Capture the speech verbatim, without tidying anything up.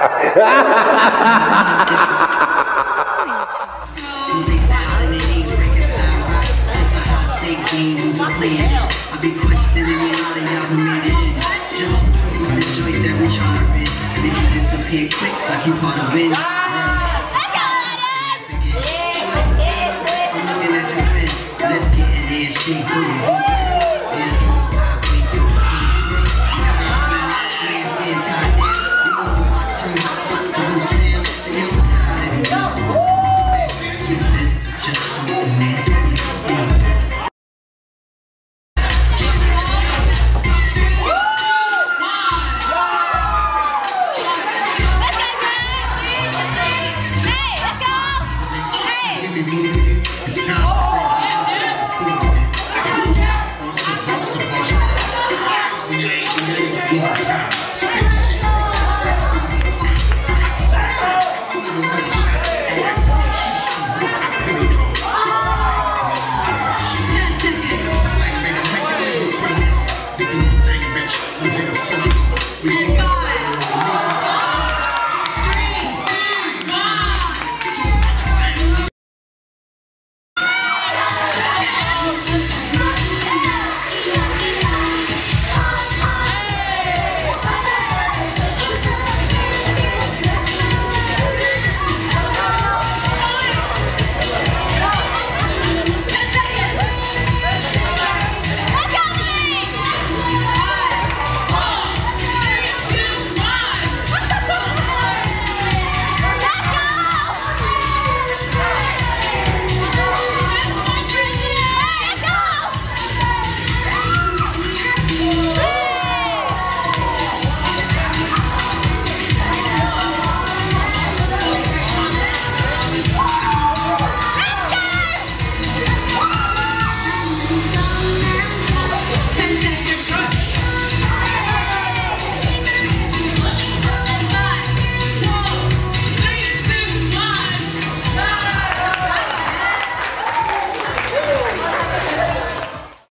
I be questioning a lot of y'all who made it in. Just with the joint that we try to rip, make it disappear quick like you part of it. I'm looking at your fin. Let's get in there and shake for me.